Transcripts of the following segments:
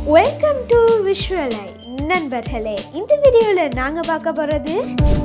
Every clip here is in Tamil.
Welcome to visuali. நண்பர்களே, இந்த வீடியோல நாங்க பார்க்க போறது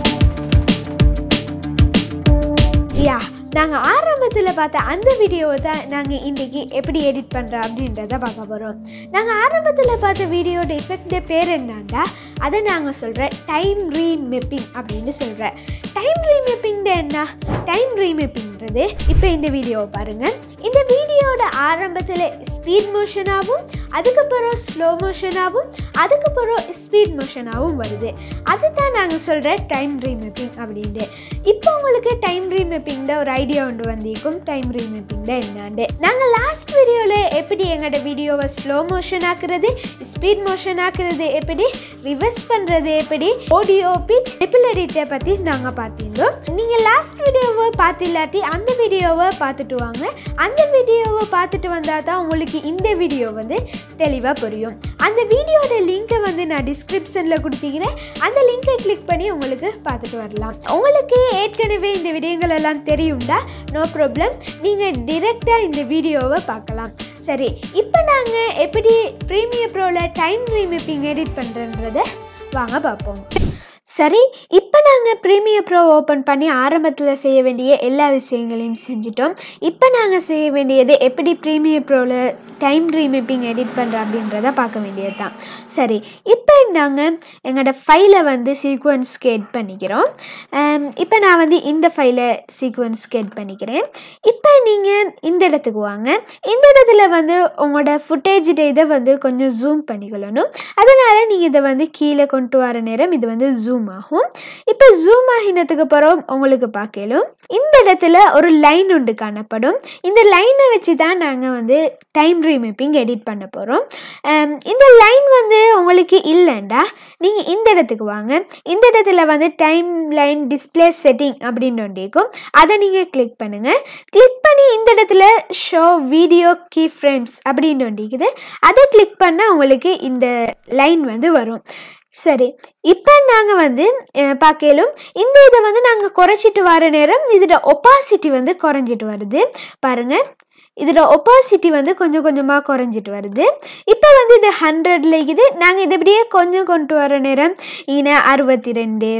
நாங்க ஆரம்பத்துல பார்த்த அந்த வீடியோவை தான் நாங்க இன்னைக்கு எப்படி எடிட் பண்றோம் அப்படின்றத பார்க்க போறோம். நாங்க ஆரம்பத்துல பார்த்த வீடியோட எஃபெக்ட் பேர் என்னன்னா அதை நாங்க சொல்றேன் டைம் ரீமேப்பிங் அப்படின்னு சொல்றேன். டைம் ரீமேப்பிங் என்ன? டைம் ரீமேப்பிங்கிறது இப்போ இந்த வீடியோவை பாருங்க. இந்த வீடியோட ஆரம்பத்துல ஸ்பீட் மோஷனாகவும் அதுக்கப்புறம் ஸ்லோ மோஷனாகவும் அதுக்கப்புறம் ஸ்பீட் மோஷனாகவும் வருது. அதுதான் நாங்கள் சொல்கிற டைம் ரீமேப்பிங் அப்படின்ட்டு. இப்போ உங்களுக்கு டைம் ரீமேப்பிங்கில் ஒரு ஐடியா ஒன்று வந்திருக்கும். டைம் ரீமேப்பிங்கில் என்னாண்டு நாங்கள் லாஸ்ட் வீடியோவில் எப்படி எங்களோட வீடியோவை ஸ்லோ மோஷன் ஆக்குறது, ஸ்பீட் மோஷன் ஆக்குறது, எப்படி ரிவர்ஸ் பண்ணுறது, எப்படி ஆடியோ பிச் ட்ரிபிள் எடிட்டை பற்றி நாங்கள் பார்த்திருந்தோம். நீங்கள் லாஸ்ட் வீடியோவை பார்த்தில்லாட்டி அந்த வீடியோவை பார்த்துட்டு வாங்க. அந்த வீடியோவை பார்த்துட்டு வந்தால் தான் உங்களுக்கு இந்த வீடியோ வந்து தெளிவாக புரியும். அந்த வீடியோட லிங்கை வந்து நான் டிஸ்கிரிப்ஷனில் கொடுத்துக்கிறேன். அந்த லிங்கை கிளிக் பண்ணி உங்களுக்கு பார்த்துட்டு வரலாம். உங்களுக்கு ஏற்கனவே இந்த விடயங்கள் எல்லாம் தெரியும்டா, நோ ப்ராப்ளம், நீங்கள் டிரெக்டாக இந்த வீடியோவை பார்க்கலாம். சரி, இப்போ நாங்கள் எப்படி ப்ரீமியர் ப்ரோவில் டைம் ரீமேப்பிங் எடிட் பண்ணுறன்றதை வாங்க பார்ப்போம். சரி, இப்போ நாங்கள் ப்ரீமியர் ப்ரோ ஓப்பன் பண்ணி ஆரம்பத்தில் செய்ய வேண்டிய எல்லா விஷயங்களையும் செஞ்சிட்டோம். இப்போ நாங்கள் செய்ய வேண்டியது எப்படி ப்ரீமியர் ப்ரோவில் டைம் ரீமேப்பிங் எடிட் பண்ணுறோம் அப்படின்றத பார்க்க வேண்டியது தான். சரி, இப்போ நாங்கள் எங்களோட ஃபைலை வந்து சீக்வன்ஸ்க்கு எட் பண்ணிக்கிறோம். இப்போ நான் வந்து இந்த ஃபைலை சீக்வன்ஸ்க்கு எட் பண்ணிக்கிறேன். இப்போ நீங்கள் இந்த இடத்துக்கு வாங்க. இந்த இடத்துல வந்து உங்களோட ஃபுட்டேஜ் இதை வந்து கொஞ்சம் ஜூம் பண்ணிக்கொள்ளணும். அதனால் நீங்கள் இதை வந்து கீழே கொண்டு வர நேரம் இது வந்து ஜூம் ஆகும். இப்போ ஜூம் ஆகினதுக்கு அப்புறம் உங்களுக்கு பார்க்கலாம் இந்த இடத்துல ஒரு லைன் ஒன்று காணப்படும். இந்த லைனை வச்சு தான் நாங்கள் வந்து டைம் ரீமேப்பிங் எடிட் பண்ண போகிறோம். இந்த லைன் வந்து உங்களுக்கு இல்லைண்டா நீங்கள் இந்த இடத்துக்கு வாங்க. இந்த இடத்துல வந்து டைம் லைன் டிஸ்பிளே செட்டிங் அப்படின்னு ஒன்று இருக்கும். அதை நீங்கள் கிளிக் பண்ணுங்கள். கிளிக் பண்ணி இந்த இடத்துல ஷோ வீடியோ கீ ஃப்ரேம்ஸ் அப்படின்னு ஒன்று இருக்குது. அதை கிளிக் பண்ணால் உங்களுக்கு இந்த லைன் வந்து வரும். சரி, இப்போ நாங்கள் வந்து பார்க்கலும் இந்த இதை வந்து நாங்கள் குறைச்சிட்டு வர நேரம் இதோட ஒப்பாசிட்டி வந்து குறைஞ்சிட்டு வருது பாருங்கள். இதோட ஒப்பாசிட்டி வந்து கொஞ்சம் கொஞ்சமாக குறைஞ்சிட்டு வருது. இப்போ வந்து இது 100ல் இருக்குது. நாங்கள் இதை இப்படியே கொஞ்சம் கொண்டு வர நேரம் இங்கே 62,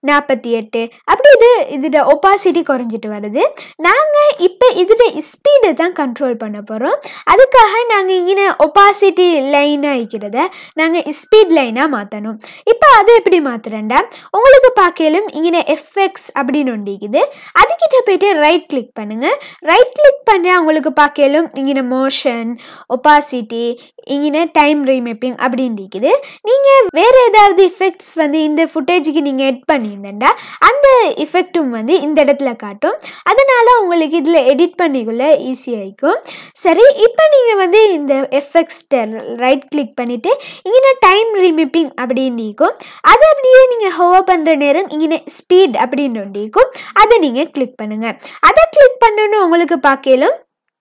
48 அப்படி இதோட ஒப்பாசிட்டி குறைஞ்சிட்டு வருது. நாங்கள் இப்போ இதோட ஸ்பீடை தான் கண்ட்ரோல் பண்ண போகிறோம். அதுக்காக நாங்கள் இங்கே ஒப்பாசிட்டி லைனாக இருக்கிறத நாங்கள் ஸ்பீட் லைனாக மாற்றணும். இப்போ அதை எப்படி மாற்றுறேன்டா உங்களுக்கு பார்க்கலும் இங்கே எஃப்எக்ஸ் அப்படின்னு ஒன்று இருக்குது. அதுக்கிட்ட போய்ட்டு ரைட் கிளிக் பண்ணுங்கள். ரைட் கிளிக் பண்ணால் உங்களுக்கு பார்க்கலும் இங்கே மோஷன், ஒப்பாசிட்டி, இங்கே டைம் ரீமேப்பிங் அப்படின்னு இருக்குது. நீங்கள் வேறு ஏதாவது எஃபெக்ட்ஸ் வந்து இந்த ஃபுட்டேஜுக்கு நீங்கள் எட் பண்ணியிருந்தேன்டா அந்த எஃபெக்டும் வந்து இந்த இடத்துல காட்டும். அதனால் உங்களுக்கு இதில் எடிட் பண்ணிக்குள்ள ஈஸியாகிக்கும். சரி, இப்போ நீங்கள் வந்து இந்த எஃபெக்ட்ஸ் ரைட் கிளிக் பண்ணிவிட்டு இங்கே டைம் ரீமேப்பிங் அப்படின்னு இருக்கும். அதை அப்படியே நீங்கள் ஹோவர் பண்ணுற நேரம் இங்கே ஸ்பீட் அப்படின்னு ஒன்று இருக்கும். அதை நீங்கள் கிளிக் பண்ணுங்கள். அதை கிளிக் பண்ணணும் உங்களுக்கு பார்க்கலும்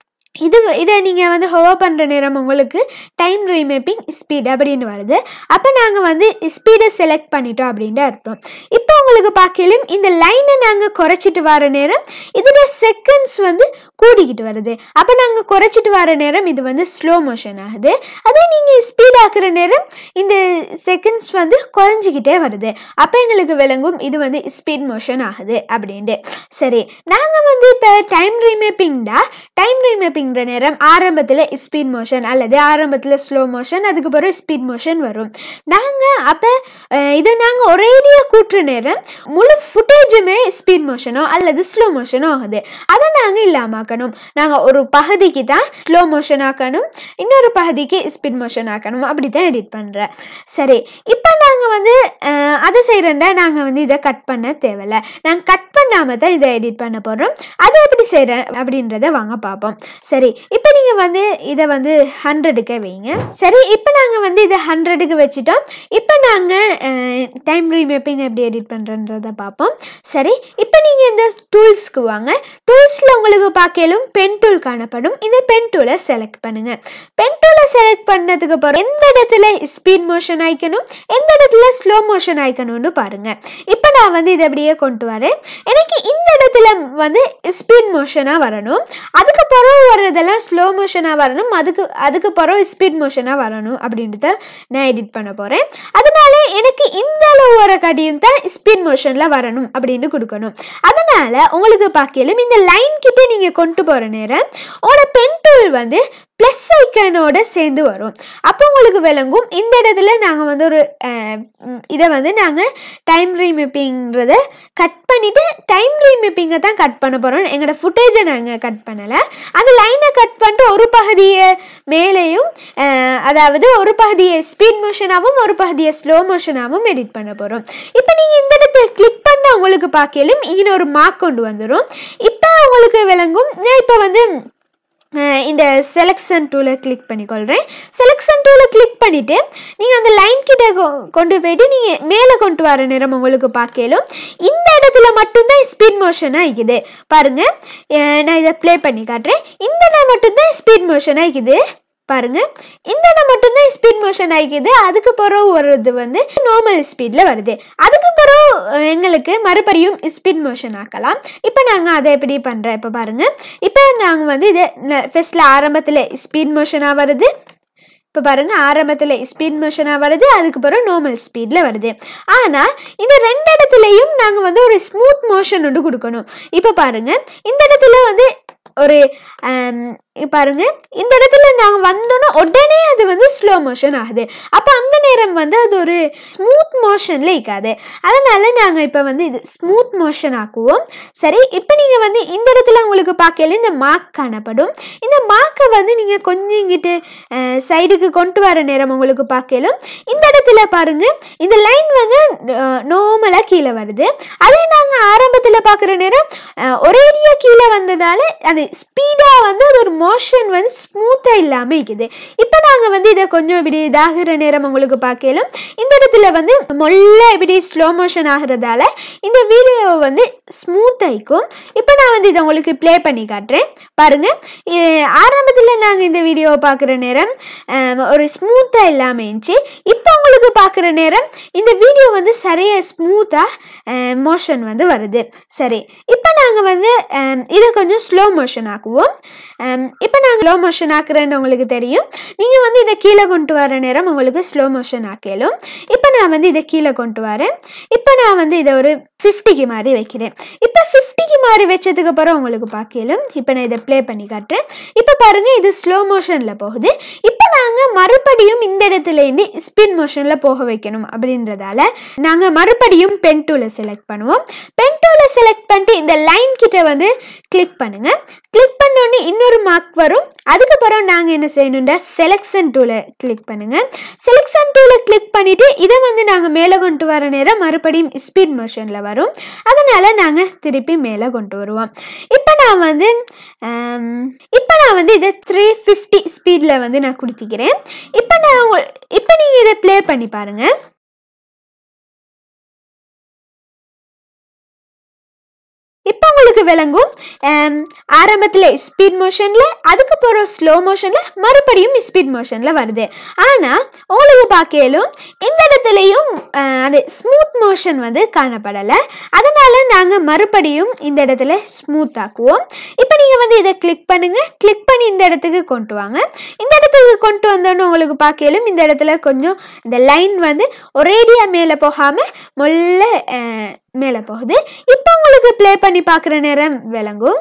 இதை நீங்கள் வந்து ஹோவர் பண்ணுற நேரம் உங்களுக்கு டைம் ரீமேப்பிங் ஸ்பீட் அப்படின்னு வருது. அப்போ நாங்கள் வந்து ஸ்பீடை செலக்ட் பண்ணிட்டோம் அப்படின்ட்டு அர்த்தம். இப்போ உங்களுக்கு பார்க்கலும் இந்த லைனை நாங்கள் குறைச்சிட்டு வர நேரம் இதோட செகண்ட்ஸ் வந்து கூடிக்கிட்டு வருது. அப்போ நாங்கள் குறைச்சிட்டு வர நேரம் இது வந்து ஸ்லோ மோஷன் ஆகுது. அதே நீங்கள் ஸ்பீட் ஆக்குற நேரம் இந்த செகண்ட்ஸ் வந்து குறைஞ்சிக்கிட்டே வருது. அப்போ எங்களுக்கு விளங்கும் இது வந்து ஸ்பீட் மோஷன் ஆகுது அப்படின்ட்டு. சரி, நாங்கள் வந்து இப்போ டைம் ரீமேப்பிங் நேரம் ஆரம்பத்தில் ஸ்பீட் மோஷன் அல்லது ஆரம்பத்தில் ஸ்லோ மோஷன் அதுக்கப்புறம் ஸ்பீட் மோஷன் வரும். நாங்கள் அப்போ இதை நாங்கள் ஒரேடியாக கூட்டுற நேரம் முழு ஃபுட்டேஜுமே ஸ்பீட் மோஷனோ அல்லது ஸ்லோ மோஷனோ ஆகுது. அதை நாங்கள் இல்லாமக்கணும். நாங்கள் ஒரு பகுதிக்கு தான் ஸ்லோ மோஷன் ஆக்கணும், இன்னொரு பகுதிக்கு ஸ்பீட் மோஷன் ஆக்கணும். அப்படி தான் எடிட் பண்ணுறேன். சரி, இப்போ நாங்கள் வந்து அதை செய்கிறேன்டா நாங்கள் வந்து இதை கட் பண்ண தேவையில்லை. நாங்கள் கட் பண்ணாமல் தான் இதை எடிட் பண்ண போகிறோம். அதை எப்படி செய்கிறேன் அப்படின்றத வாங்க பார்ப்போம். சரி, இப்போ நீங்கள் வந்து இதை வந்து 100க்கு வைங்க. சரி, இப்போ நாங்கள் வந்து இதை 100க்கு வச்சுட்டோம். இப்போ நாங்கள் டைம் ரீமேப்பிங் எப்படி எடிட் பண்ணுறன்றதை பார்ப்போம். சரி, இப்போ நீங்கள் இந்த டூல்ஸ்க்கு வாங்க. டூல்ஸில் உங்களுக்கு பார்க்கலும் பென் டூல் காணப்படும். இந்த பென் டூலை செலக்ட் பண்ணுங்கள். பென் டூலை செலக்ட் பண்ணதுக்கு அப்புறம் எந்த இடத்துல ஸ்பீட் மோஷன் ஆயிக்கணும், எந்த இடத்துல ஸ்லோ மோஷன் ஆயிக்கணும்னு பாருங்க. இப்போ நான் வந்து இதை அப்படியே கொண்டு வரேன். எனக்கு இந்த இடத்துல வந்து ஸ்பீட் மோஷனாக வரணும், அதுக்கு பிறகு வர்றதெல்லாம் ஸ்லோ மோஷனாக வரணும், அதுக்கு பிறகு ஸ்பீட் மோஷனாக வரணும் அப்படின்றத நான் எடிட் பண்ண போகிறேன். அதனால எனக்கு இந்த அளவு வர காட்டியும் தான் ஸ்பீட் மோஷனில் வரணும் அப்படின்னு கொடுக்கணும். அதனால் உங்களுக்கு பார்க்கலும் இந்த லைன் கிட்டே நீங்கள் கொண்டு போகிற நேரம் உங்களோட பென் டூல் வந்து ப்ளஸ் ஐக்கனோட சேர்ந்து வரும். அப்போ உங்களுக்கு விளங்கும் இந்த இடத்துல நாங்கள் வந்து ஒரு இதை வந்து நாங்கள் டைம் ரீமேப்பிங்கிறத கட் பண்ணிவிட்டு டைம் ரீமேப்பிங்கை தான் கட் பண்ண போகிறோம். எங்களோட ஃபுட்டேஜை நாங்கள் கட் பண்ணலை, அந்த லைனை கட் பண்ணிட்டு ஒரு பகுதியை மேலேயும் அதாவது ஒரு பகுதியை ஸ்பீட் மோஷனாகவும் ஒரு பகுதியை ஸ்லோ மோஷனாகவும் எடிட் பண்ண போகிறோம். இப்போ நீங்கள் இந்த இடத்துல கிளிக் பண்ண உங்களுக்கு பார்க்கலும் இங்கே ஒரு மார்க் கொண்டு வந்துடும். இப்போ உங்களுக்கு விளங்கும். நான் இப்போ வந்து இந்த செலக்ஷன் டூலை கிளிக் பண்ணிக்கொள்கிறேன். செலக்ஷன் டூலை கிளிக் பண்ணிவிட்டு நீங்கள் அந்த லைன் கிட்ட கொண்டு போய்ட்டு நீங்கள் மேலே கொண்டு வர நேரம் உங்களுக்கு பார்க்கலும் இந்த இடத்துல மட்டும்தான் ஸ்பீட் மோஷனாக இருக்குது. பாருங்கள், நான் இதை ப்ளே பண்ணி காட்டுறேன். இந்த இடம் மட்டும்தான் ஸ்பீட் மோஷனாக இருக்குது. பாருங்க, இந்த இடம் மட்டும்தான் ஸ்பீட் மோஷன் ஆகிக்குது. அதுக்கு பிறகு வர்றது வந்து நார்மல் ஸ்பீடில் வருது. அதுக்கு பிறகு எங்களுக்கு மறுபடியும் ஸ்பீட் மோஷன் ஆக்கலாம். இப்போ நாங்கள் அதை எப்படி பண்ணுறோம் இப்போ பாருங்கள். இப்போ நாங்கள் வந்து இதை ஃபஸ்ட்டில் ஆரம்பத்தில் ஸ்பீட் மோஷனாக வருது. இப்போ பாருங்கள், ஆரம்பத்தில் ஸ்பீட் மோஷனாக வருது, அதுக்கு பிறகு நார்மல் ஸ்பீடில் வருது. ஆனால் இந்த ரெண்டு இடத்துலையும் நாங்கள் வந்து ஒரு ஸ்மூத் மோஷன் ஒன்று கொடுக்கணும். இப்போ பாருங்கள், இந்த இடத்துல வந்து ஒரு பாருங்க, இந்த இடத்துல நாங்கள் வந்தோன்னா உடனே அது வந்து ஸ்லோ மோஷன் ஆகுது. அப்போ அந்த நேரம் வந்து அது ஒரு ஸ்மூத் மோஷனில் இருக்காது. அதனால் நாங்கள் இப்போ வந்து இது ஸ்மூத் மோஷன் ஆக்குவோம். சரி, இப்போ நீங்கள் வந்து இந்த இடத்துல உங்களுக்கு பார்க்கல இந்த மார்க் காணப்படும். இந்த மார்க்கை வந்து நீங்கள் கொஞ்சம் இங்கிட்டு சைடுக்கு கொண்டு வர நேரம் உங்களுக்கு பார்க்கலும் இந்த இடத்துல பாருங்கள், இந்த லைன் வந்து நார்மலாக கீழே வருது. அதே நாங்கள் ஆரம்பத்தில் பார்க்குற நேரம் ஒரேடியாக கீழே வந்ததால் அது ஸ்பீடாக வந்து அது ஒரு மோஷன் வந்து ஸ்மூத்தாக இல்லாமல் இருக்குது. இப்போ நாங்கள் வந்து இதை கொஞ்சம் இப்படி இதாகிற நேரம் உங்களுக்கு பார்க்கலாம் இந்த இடத்துல வந்து மொல்ல இப்படி ஸ்லோ மோஷன் ஆகிறதால இந்த வீடியோ வந்து ஸ்மூத் ஆகிக்கும். இப்போ நான் வந்து இதை உங்களுக்கு ப்ளே பண்ணி காட்டுறேன். பாருங்கள், ஆரம்பத்தில் நாங்கள் இந்த வீடியோவை பார்க்குற நேரம் ஒரு ஸ்மூத்தாக இல்லாமல் இருந்துச்சு. இப்போ உங்களுக்கு பார்க்குற நேரம் இந்த வீடியோ வந்து சரியாக ஸ்மூத்தாக மோஷன் வந்து வருது. சரி, இப்போ நாங்கள் வந்து இதை கொஞ்சம் ஸ்லோ மோஷன் ஆக்குவோம். இப்போ நாங்கள் ஸ்லோ மோஷன் ஆக்குறேன்னு உங்களுக்கு தெரியும். நீங்கள் வந்து இதை கீழே கொண்டு வர நேரம் உங்களுக்கு ஸ்லோ மோஷன் ஆக்கலும். இப்போ நான் வந்து இதை கீழே கொண்டு வரேன். இப்போ நான் வந்து இதை ஒரு 50க்கு மாதிரி வைக்கிறேன். இப்போ 50க்கு மாதிரி வச்சதுக்கு அப்புறம் உங்களுக்கு பார்க்கலும். இப்போ நான் இதை ப்ளே பண்ணி காட்டுறேன். இப்போ பாருங்கள், இது ஸ்லோ மோஷனில் போகுது. இப்போ நாங்கள் மறுபடியும் இந்த இடத்துலேருந்து ஸ்பீட் மோஷனில் போக வைக்கணும். அப்படின்றதால நாங்கள் மறுபடியும் பென் டூலை செலக்ட் பண்ணுவோம். பென் டூலை செலக்ட் பண்ணிட்டு இந்த லைன் கிட்ட வந்து கிளிக் பண்ணுங்கள். கிளிக் பண்ணோன்னே இன்னொரு மார்க் வரும். அதுக்கப்புறம் நாங்கள் என்ன செய்யணும்னா செலக்ஷன் டூலை கிளிக் பண்ணுங்கள். செலக்ஷன் டூலை கிளிக் பண்ணிவிட்டு இதை வந்து நாங்கள் மேலே கொண்டு வர நேரம் மறுபடியும் ஸ்பீட் மோஷனில் வரும். அதனால் நாங்கள் திருப்பி மேலே கொண்டு வருவோம். இப்போ நான் வந்து இதை 350 ஸ்பீடில் வந்து நான் கொடுத்திக்கிறேன். இப்போ நீங்கள் இதை ப்ளே பண்ணி பாருங்கள். இப்போ உங்களுக்கு விளங்கும் ஆரம்பத்தில் ஸ்பீட் மோஷனில், அதுக்கப்புறம் ஸ்லோ மோஷனில், மறுபடியும் ஸ்பீட் மோஷனில் வருது. ஆனால் உங்களுக்கு பார்க்கலும் இந்த இடத்துலையும் அது ஸ்மூத் மோஷன் வந்து காணப்படலை. அதனால் நாங்கள் மறுபடியும் இந்த இடத்துல ஸ்மூத் ஆக்குவோம். இப்போ நீங்கள் வந்து இதை கிளிக் பண்ணுங்கள். கிளிக் பண்ணி இந்த இடத்துக்கு கொண்டு வாங்க. இந்த இடத்துக்கு கொண்டு வந்தோன்னு உங்களுக்கு பார்க்கலும் இந்த இடத்துல கொஞ்சம் இந்த லைன் வந்து ஒரேடியாக மேலே போகாமல் மொல்ல மேலே போகுது. இப்போ உங்களுக்கு ப்ளே பண்ணி பார்க்குற நேரம் விளங்கும்.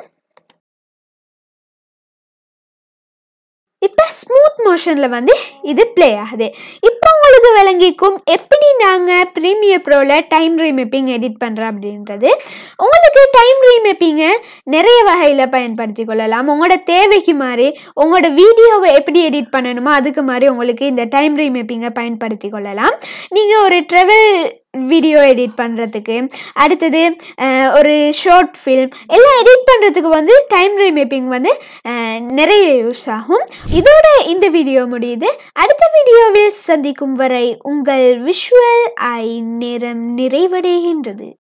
இப்போ ஸ்மூத் மோஷனில் வந்து இது ப்ளே ஆகுது. இப்போ உங்களுக்கு விளங்கிக்கும் எப்படி நாங்கள் ப்ரீமியர் ப்ரோவில் டைம் ரீமேப்பிங் எடிட் பண்ணுறோம் அப்படின்றது. உங்களுக்கு டைம் ரீமேப்பிங்கை நிறைய வகையில் பயன்படுத்தி கொள்ளலாம். உங்களோட தேவைக்கு மாதிரி உங்களோட வீடியோவை எப்படி எடிட் பண்ணணுமோ அதுக்கு மாதிரி உங்களுக்கு இந்த டைம் ரீமேப்பிங்கை பயன்படுத்தி கொள்ளலாம். நீங்கள் ஒரு ட்ராவல் வீடியோ எடிட் பண்ணுறதுக்கு, அடுத்தது ஒரு ஷார்ட் ஃபில்ம் எல்லாம் எடிட் பண்ணுறதுக்கு வந்து டைம் ரீமேப்பிங் வந்து நிறைய யூஸ் ஆகும். இதோட இந்த வீடியோ முடியுது. அடுத்த வீடியோவில் சந்திக்கும் வரை உங்கள் விஷுவல் ஐ நேரம் நிறைவடைகின்றது.